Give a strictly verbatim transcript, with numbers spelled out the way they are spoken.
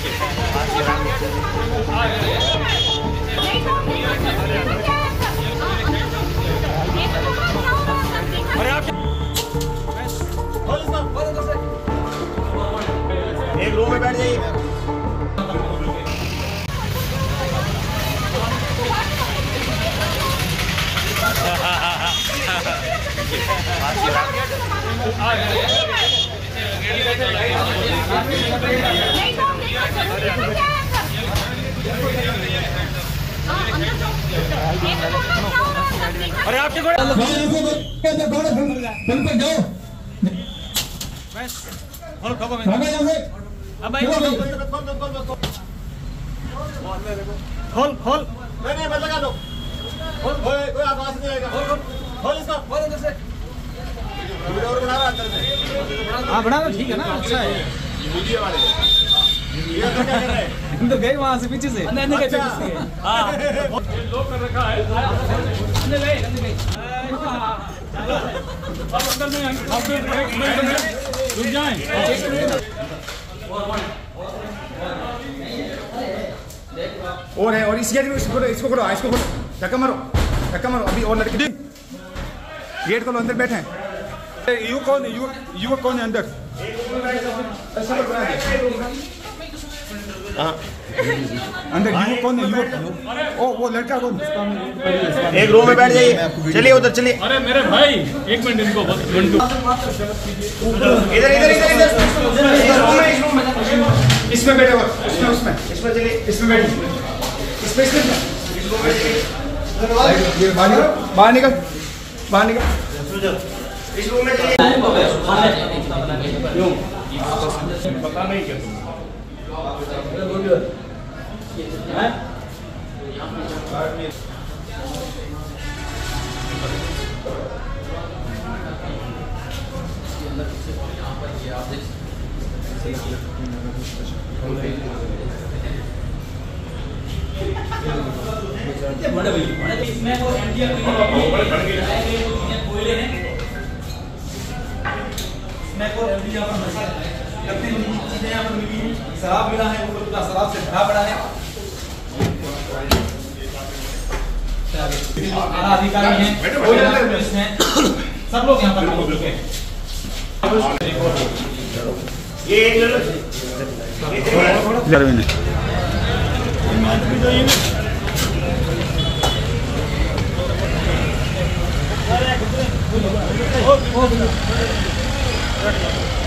एक रूम में बैठ जाइए। अरे आपके घोड़े जाओ खोल खोल खोल नहीं नहीं लगा दो। खोल कोई आवाज नहीं आएगा। खोल खोल इसको खोल अंदर से। वीडियो और बना रहा अंदर से। हाँ बना तो ठीक है ना, अच्छा है। वीडियो वाले ये तो क्या कर रहे हैं? अंदर गए वहाँ से पीछे से अंदर गए अच्छा। पीछे से। हाँ लॉक कर रखा है। अंदर गए अंदर गए। अब अंदर में आप रुक जाएं। और है और इस गेट में इसको इसको खोलो इसको खोलो। धक्का मारो धक्का मारो अभी और लड़के गेट खोलो अंदर बैठे हैं। यू कौन यू यू कौन है अंदर? अंदर यू कौन है? यू ओ वो लड़का कौन? एक रूम में बैठ जाइए। चलिए उधर चलिए। अरे मेरे भाई एक मिनट इनको बस घंटू इधर इधर इधर इधर इसमें बैठे हो। इसमें उसमें इसमें चलिए इसमें बैठिए। इसमें इसमें बाहर निकल बाहर निकल। इस रूम में चलिए। पता नहीं क्या इसमें वो एमडीआर कोयले हैं, इसमें को एमडीआर पर कितनी चीजें यहाँ पर मिली, शराब मिला है, वो पूरा शराब से भरा पड़ा है। आला अधिकारी हैं, पुलिस हैं, सब लोग यहाँ पर मौजूद हैं। ये Oh,